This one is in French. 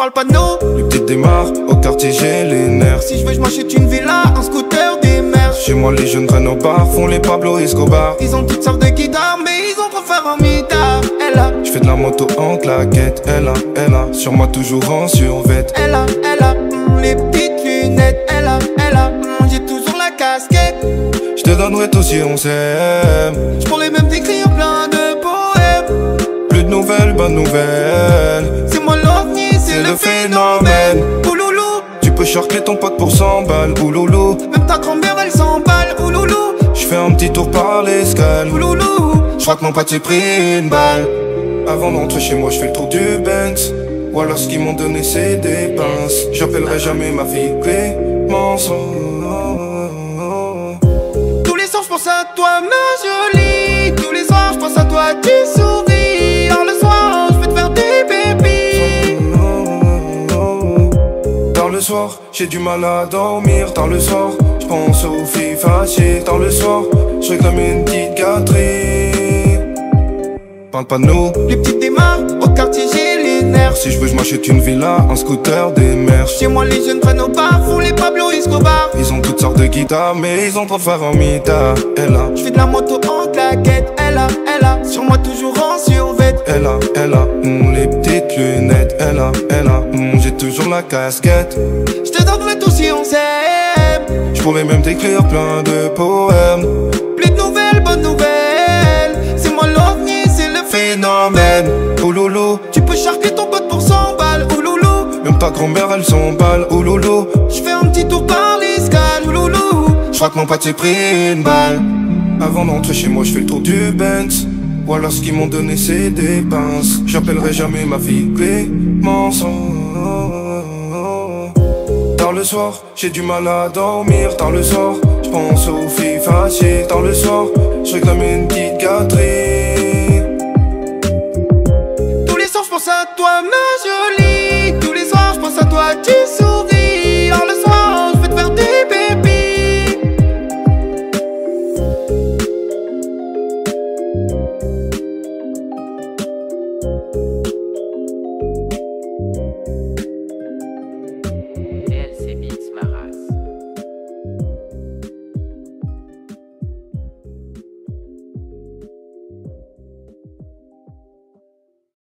parle pas de nous. Les petites démarres, au quartier j'ai les nerfs. Si je veux, je m'achète une villa, un scooter, des mers. Chez moi les jeunes traînent au bar, font les Pablo Escobar. Ils ont toutes sortes de guitares, mais ils ont trop faire en mitard. Elle a, Je fais de la moto en claquette, elle a, sur moi toujours en survêt. elle a, les petites lunettes. Elle a, j'ai toujours la casquette. Je te donnerai tout si on s'aime. Je pourrais même t'écrire plein de poèmes. Plus de nouvelles, bonnes nouvelles. C'est moi l'ovni, c'est le phénomène. Ouloulou, Tu peux charcler ton pote pour 100 balles, ouloulou. même ta grand-mère elle s'emballe. Ouloulou, Je fais un petit tour par l'escale. ouloulou. Je crois que mon pote s'est pris une balle. Avant d'entrer chez moi, je fais le tour du Benz. Ou alors ce qu'ils m'ont donné c'est des pinces. J'appellerai jamais ma fille Clémence. Tous les soirs je pense à toi ma jolie. Tous les soirs je pense à toi tu souris. Alors le soir je vais te faire des bébés. Tard le soir, j'ai du mal à dormir. Tard le soir, je pense aux filles fâchées. Tard le soir, je réclame une petite gâterie. Parle pas de nous. Les petites démarres, au quartier j'ai les nerfs. Si je veux, je m'achète une villa, un scooter, des mers. Chez moi les jeunes prennent au bar, font les Pablo Escobar. Ils ont toutes sortes de guitares, mais ils ont trop faire en mitard. Je fais de la moto en claquette. Elle a, sur moi toujours en survêt. Elle a, les petites lunettes. Elle a, j'ai toujours la casquette. Je te donnerai tout si on s'aime. Je pourrais même t'écrire plein de poèmes. Plus de nouvelles, bonnes nouvelles. C'est moi l'ovni, c'est le Phénomène, ouloulou. Tu peux charquer ton pote pour 100 balles, ouloulou. Même ta grand-mère elle s'emballe, ouloulou. Je fais un petit tour par l'escale, ouloulou. Je crois que mon pote s'est pris une balle. Avant d'entrer chez moi, je fais le tour du Benz. Ou alors ce qu'ils m'ont donné c'est des pinces. J'appellerai jamais ma fille Clémence. Tard le soir, j'ai du mal à dormir. Tard le soir, je pense aux filles fâchées. Tard le soir, je réclame une petite gâterie.